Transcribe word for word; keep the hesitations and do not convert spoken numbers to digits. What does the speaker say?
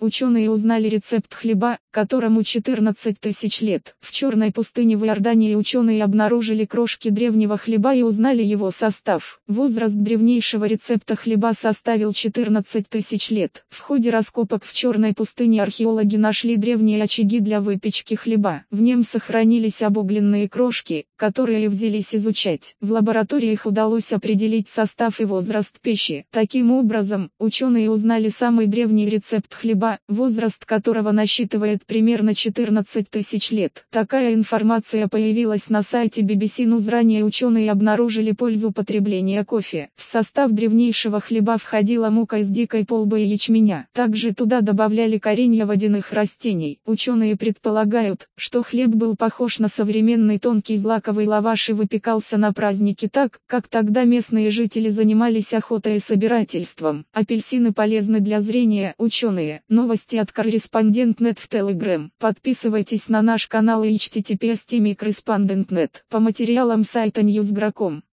ученые узнали рецепт хлеба, которому четырнадцать тысяч лет. В Черной пустыне в Иордании ученые обнаружили крошки древнего хлеба и узнали его состав. Возраст древнейшего рецепта хлеба составил четырнадцать тысяч лет. В ходе раскопок в Черной пустыне археологи нашли древние очаги для выпечки хлеба. В нем сохранились обугленные крошки, которые взялись изучать. В лабораториях удалось определить состав и возраст пищи. Таким образом, ученые узнали самый древний рецепт хлеба, возраст которого насчитывает примерно четырнадцать тысяч лет. Такая информация появилась на сайте би би си News. Ранее ученые обнаружили пользу потребления кофе. В состав древнейшего хлеба входила мука из дикой полбы и ячменя. Также туда добавляли коренья водяных растений. Ученые предполагают, что хлеб был похож на современный тонкий злаковый лаваш и выпекался на праздники так, как тогда местные жители занимались охотой и собирательством. Апельсины полезны для зрения. Ученые. Новости от Корреспондент точка нет в Telegram. Подписывайтесь на наш канал и эйч ти ти пи эс точка корреспондент точка нет по материалам сайта ньюс точка гра точка ком.